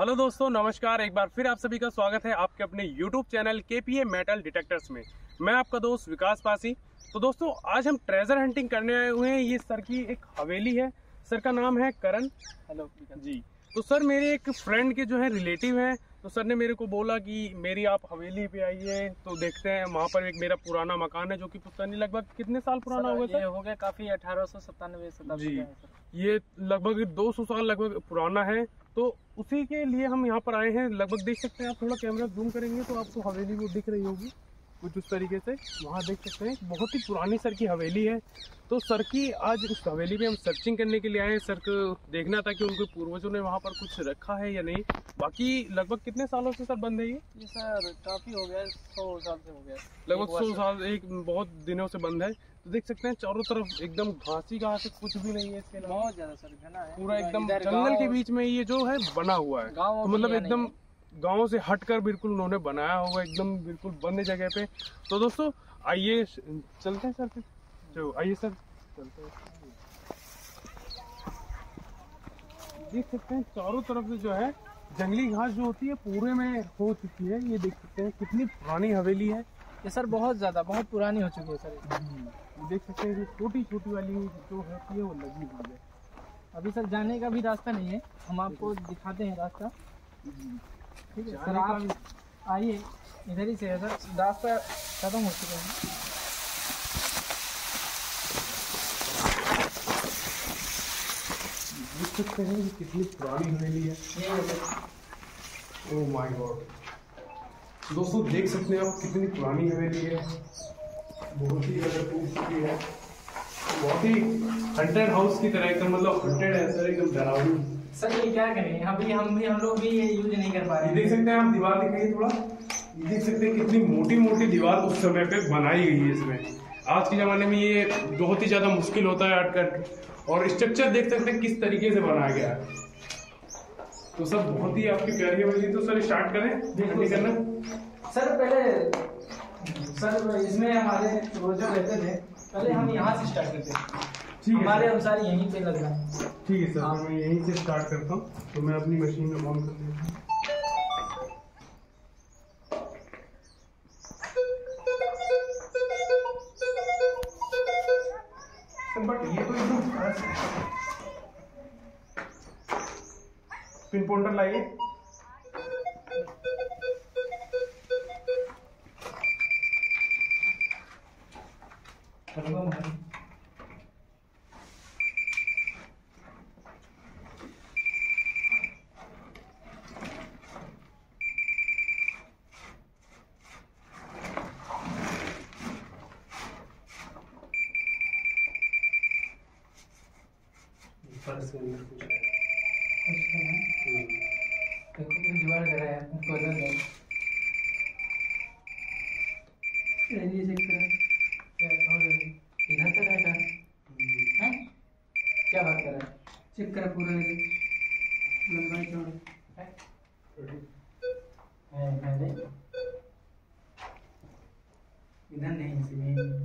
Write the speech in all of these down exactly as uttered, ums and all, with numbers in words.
Hello दोस्तों, नमस्कार। एक बार फिर आप सभी का स्वागत है आपके अपने YouTube channel KPA metal detectors में। मैं आपका दोस्त विकास पासी। तो दोस्तों, आज हम ट्रेजर हंटिंग करने आए हुए हैं। ये सर की एक हवेली है। सर का नाम है करण। हेलो जी। तो सर मेरे एक फ्रेंड के जो है रिलेटिव हैं, तो सर ने मेरे को बोला कि मेरी आप हवेली पे आइए तो देखते हैं। वहाँ पर एक मेरा पुराना मकान है जो कि पुश्तैनी लगभग कितने साल पुराना होगा सर? ये हो गया काफी अठारह सौ सत्तानवे जी, ये लगभग दो सौ साल लगभग पुराना है। तो उसी के लिए हम यहाँ पर आए हैं। लगभग देख सकते हैं आप, थोड़ा कैमरा जूम करेंगे तो आपको हवेली वो दिख रही होगी कुछ उस तरीके से। वहाँ देख सकते हैं बहुत ही पुरानी सर की हवेली है। तो सर की आज उस हवेली में हम सर्चिंग करने के लिए आए हैं। सर को देखना था कि उनके पूर्वजों ने वहाँ पर कुछ रखा है या नहीं। बाकी लगभग कितने सालों से सर बंद है ये? ये सर काफी हो गया, सौ साल से हो गया, लगभग सौ साल, एक बहुत दिनों से बंद है। तो देख सकते हैं चारों तरफ एकदम घासी घास है, कुछ भी नहीं है इसके अलावा। बहुत ज्यादा सर घना है, पूरा एकदम जंगल के बीच में ये जो है बना हुआ है। तो मतलब एकदम गांव से हटकर बिल्कुल उन्होंने बनाया हुआ, एकदम बिल्कुल बंद जगह पे। तो दोस्तों आइए चलते हैं सर, फिर जो आइए सर चलते हैं। देख सकते हैं चारों तरफ से जो है जंगली घास जो होती है पूरे में हो चुकी है। ये देख सकते हैं कितनी पुरानी हवेली है ये सर, बहुत ज्यादा बहुत पुरानी हो चुकी है सर। देख सकते हैं छोटी छोटी वाली जो होती है वो लगी हुई है। अभी सर जाने का भी रास्ता नहीं है, हम आपको दिखाते हैं रास्ता। ठीक है सर, आप आइए, इधर ही से है सर, रास्ता खत्म हो चुका है। देख सकते हैं कि कितनी पुरानी हवेली है। ओह माय गॉड दोस्तों, देख सकते हैं आप कितनी पुरानी हवेली है। बहुत ही ज्यादा टूट चुकी है, बहुत ही हंटेड हाउस की तरह एकदम, मतलब हंटेड है सर, एकदम डरावनी। सर ये क्या करें, अभी हम भी हम लोग भी ये यूज नहीं कर पा रहे। देख सकते हैं आप, दीवार दिखाइए थोड़ा। ये देख सकते हैं कितनी मोटी मोटी दीवार उस समय पे बनाई गई है इसमें। आज के जमाने में ये बहुत ही ज्यादा मुश्किल होता है अटकट। और स्ट्रक्चर देख सकते हैं किस तरीके से बनाया गया है। तो सब बहुत ही आपकी प्यारी हवेली। तो सर स्टार्ट करें देखने करना। सर पहले सर इसमें हमारे रोजा रहते थे, पहले हम यहाँ से स्टार्ट करते हैं। ठीक है, हमारे अनुसार यहीं पे लग रहा है। ठीक है सर, तो मैं यहीं से स्टार्ट करता हूँ। तो मैं अपनी मशीन में ऑन कर देता हूँ। बट ये तो एकदम खास है। पिन पॉइंटर लाइए। फर्स्ट के अंदर कुछ है, कुछ है देखो, कुछ जुगाड़ कर रहा है पजल में। ये चेक करो क्या और इधर तक है क्या है, क्या बात कर रहा है? चेक कर पूरा लंबाई चौड़ाई है है है इधर नहीं, इसमें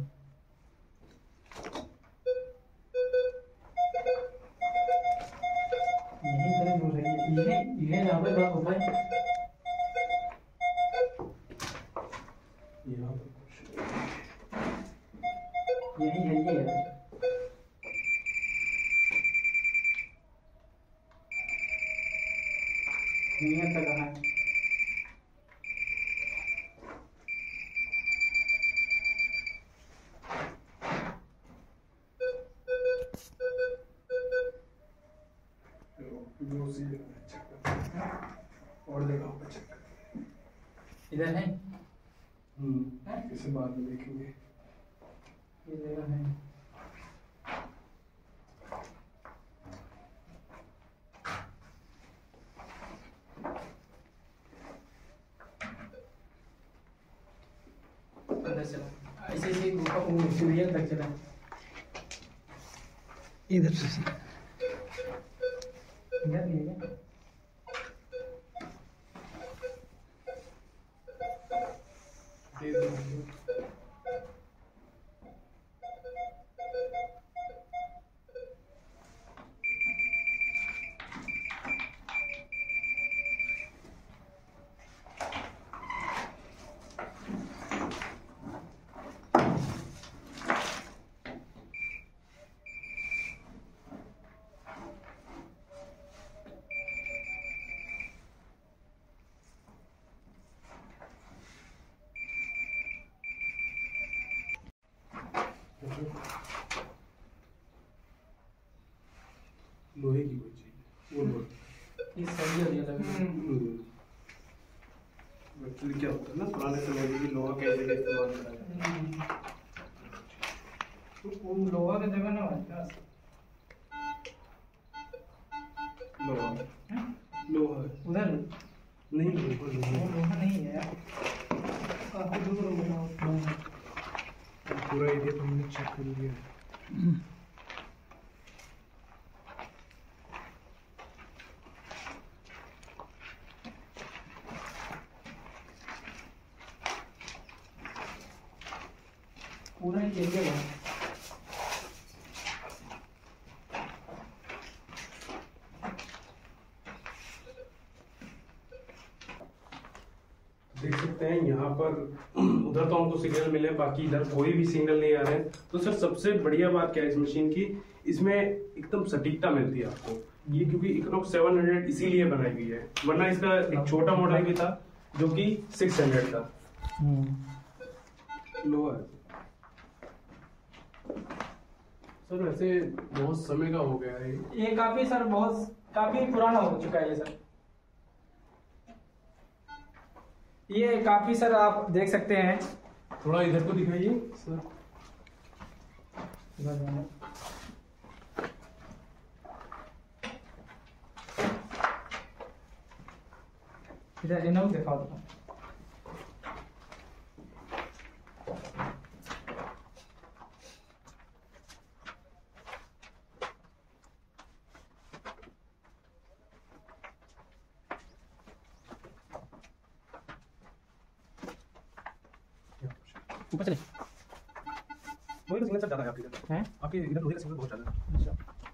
ये ये यहाँ पे बात होता है। यहाँ पर कुछ यही है, ये है नियत तक कहाँ है? और जगह पे चेक करें। इधर है, हम्म इसे बाद में देखेंगे। ये जगह है। अंदर चला, ऐसे ऐसे गुफा वो सीढ़ियाँ तक चला, इधर से इधर नहीं है क्या? लोहे की कोई चीज वो लोहे ये सही हो गया लग एक्चुअली क्या होता है ना, पुराने समय में भी लोहा कैसे का इस्तेमाल करा जाता तो वो लोहा का जगह ना बनता लोहा लोहा उधर नहीं लोहा वो लोहा नहीं है यार, काफी दूर हो गया। पूरा एरिया तो हमने चेक कर लिया। पूरा ही एरिया है। देख सकते हैं यहाँ पर उधर तो हमको सिग्नल मिले, बाकी इधर कोई भी सिग्नल नहीं आ रहे हैं। तो सर सबसे बढ़िया बात क्या है इस मशीन की, इसमें एकदम सटीकता मिलती है आपको। ये क्योंकि इक्नॉक्स सेवन हंड्रेड इसीलिए बनाई गई है, वरना इसका एक छोटा मॉडल भी था जो कि सिक्स हंड्रेड था। लोअर सर वैसे बहुत समय का हो गया है ये, काफी सर बहुत काफी पुराना हो चुका है ये सर। ये काफी सर आप देख सकते हैं। थोड़ा इधर को दिखाइए सर। इधर इन्हों दिखाओ तो। ऊपर चले वही तो सिग्नल सब ज्यादा है आपके इधर हैं, आपके इधर लोहे का सिग्नल बहुत ज्यादा है।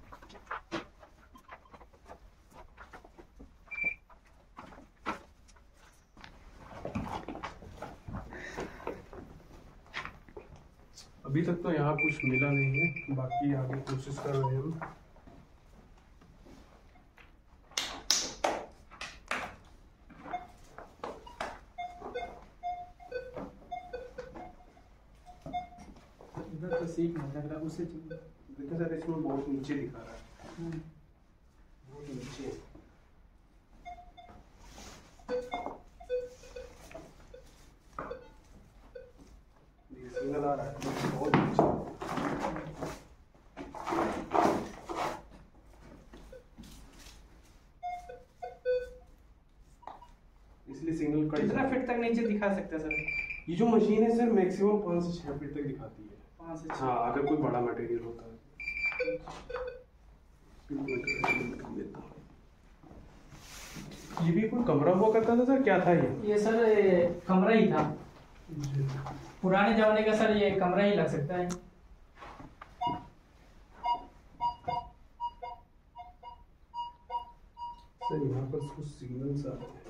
अभी तक तो यहाँ कुछ मिला नहीं है, बाकी आगे कोशिश कर रहे हैं हम। इधर तो सीख नहीं लग रहा उससे। देखो सर इसमें बहुत नीचे दिखा रहा है, बहुत नीचे। ये सिग्नल आ रहा है बहुत नीचे। इसलिए सिग्नल कट कितना फीट तक नीचे दिखा सकते हैं सर? ये जो मशीन है सर मैक्सिमम पाँच से छह फीट तक दिखाती है। पाँच से छह। हाँ अगर कोई बड़ा मटेरियल होता है। ये भी कोई कमरा हुआ करता था सर, क्या था ये? ये सर ये कमरा ही था, पुराने जमाने का सर, ये कमरा ही लग सकता है। सर यहाँ पर कुछ सिग्नल्स आते हैं।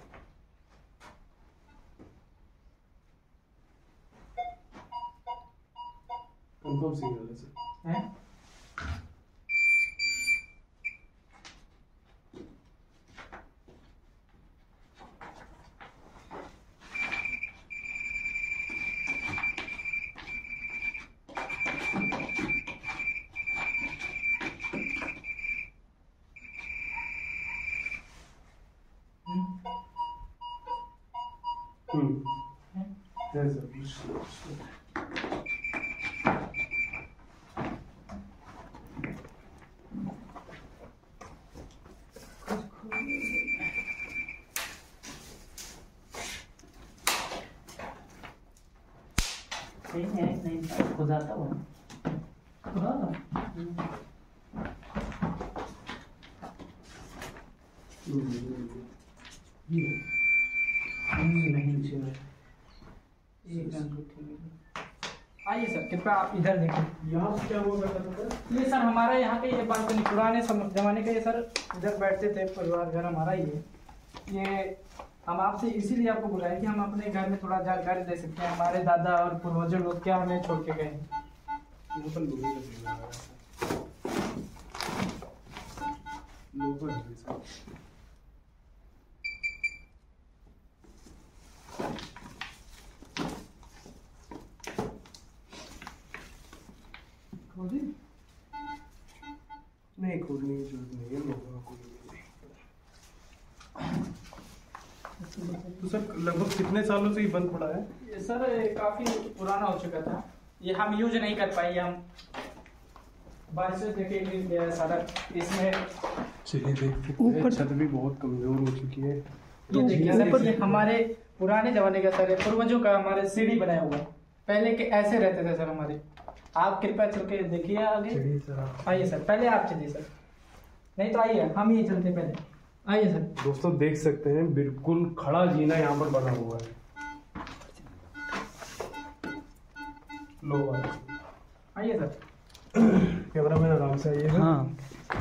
कंफर्म सिग्नल है सर। हैं? हम्म है सर कुछ। नहीं है, नहीं खुदाता हुआ खुदाता आइए सर, कृपया आप इधर देखें। यहाँ से क्या हुआ करता था सर? ये सर हमारा यहाँ के ये बालकनी पुराने सम- जमाने का, ये सर इधर बैठते थे, परिवार घर हमारा ही है ये। हम आपसे इसीलिए आपको बुलाए कि हम अपने घर में थोड़ा जानकारी दे सकते हैं, हमारे दादा और पूर्वजों लोग क्या हमें छोड़ के गए हैं। यहाँ पर लोहे का सिग्नल आ रहा है सर। लोहा है सर। नहीं खोदने की जरूरत नहीं है लोगों को। तो सर लगभग कितने सालों से ये बंद पड़ा है? ये सर काफी पुराना हो चुका था, ये हम यूज नहीं कर पाए, हम बारिश से देखे गिर गया सारा इसमें। चलिए देख सकते हैं छत भी बहुत कमजोर हो चुकी है। ये देखिए सर, ये हमारे पुराने जमाने का सर है, पूर्वजों का हमारे सीढ़ी बनाया हुआ है, पहले के ऐसे रहते थे सर हमारे। आप कृपया चल के देखिए आगे। चलिए सर आप आइए सर, पहले आप चलिए सर, नहीं तो आइए हम ही चलते पहले, आइए सर। दोस्तों देख सकते हैं बिल्कुल खड़ा जीना यहाँ पर बना हुआ है। लो आइए सर, कैमरा मैन आराम से आइए। हाँ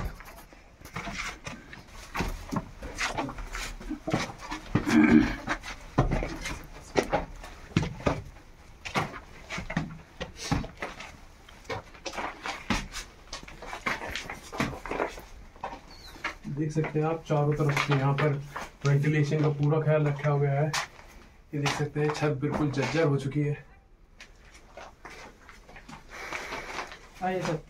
देख सकते हैं आप चारों तरफ से यहाँ पर वेंटिलेशन का पूरा ख्याल रखा गया है। ये देख सकते हैं छत बिल्कुल जर्जर हो चुकी है। आइए सर।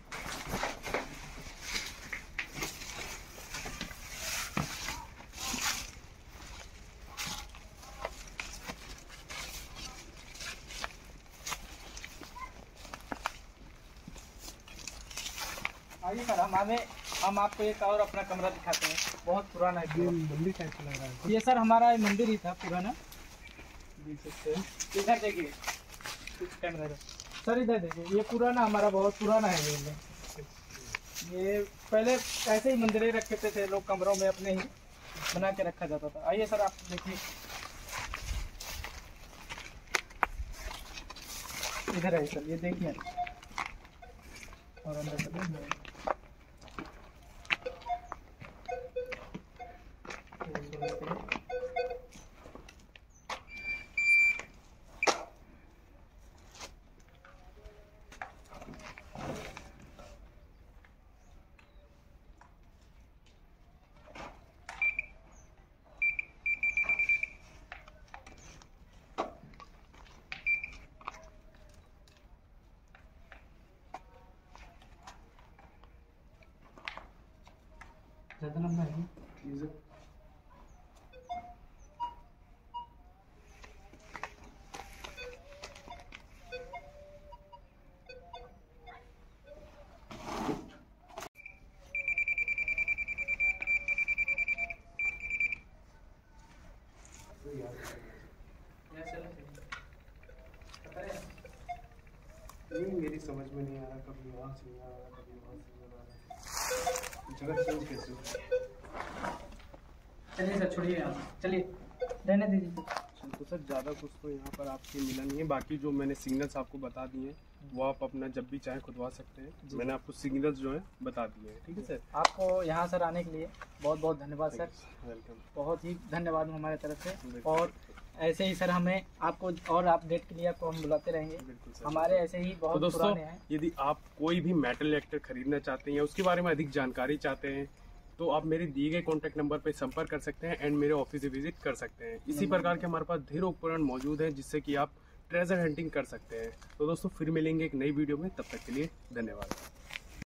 आइए सर, हम हमें हम आपको एक और अपना कमरा दिखाते हैं, बहुत पुराना है। ये मंदिर टाइप का लग रहा है। ये सर हमारा मंदिर ही था पुराना, देख सकते हैं। इधर देखिए कैमरा सर, इधर देखिए, ये पुराना हमारा बहुत पुराना है। ये ये पहले ऐसे ही मंदिरें रखते थे लोग, कमरों में अपने ही बना के रखा जाता था। आइए सर आप देखिए, इधर है सर, ये देखिए और अंदर चलिए। ज़्यादा लंबा है नहीं, मेरी समझ में नहीं आ रहा, कभी वहाँ से आ रहा, कभी वहाँ से आ रहा। जगह चेंज कैसे? चलिए सर, छोड़िए आप, चलिए रहने दीजिए। तो सर ज़्यादा कुछ तो यहाँ पर आपके मिला नहीं है। बाकी जो मैंने सिग्नल्स आपको बता दिए हैं वो आप अपना जब भी चाहे खुदवा सकते हैं। मैंने आपको सिग्नल्स जो है बता दिए हैं। ठीक है सर। आपको यहाँ सर आने के लिए बहुत बहुत धन्यवाद सर, वेलकम। बहुत ही धन्यवाद हमारे तरफ से। और ऐसे ही सर हमें आपको और अपडेट के लिए आपको हम बुलाते रहेंगे। बिल्कुल सर। हमारे ऐसे ही बहुत तो दोस्तों पुराने हैं। यदि आप कोई भी मेटल रिएक्टर खरीदना चाहते हैं या उसके बारे में अधिक जानकारी चाहते हैं तो आप मेरे दिए गए कॉन्टैक्ट नंबर पर संपर्क कर सकते हैं एंड मेरे ऑफिस विजिट कर सकते हैं। इसी प्रकार के हमारे पास ढेर उपकरण मौजूद हैं जिससे कि आप ट्रेजर हंटिंग कर सकते हैं। तो दोस्तों फिर मिलेंगे एक नई वीडियो में, तब तक के लिए धन्यवाद।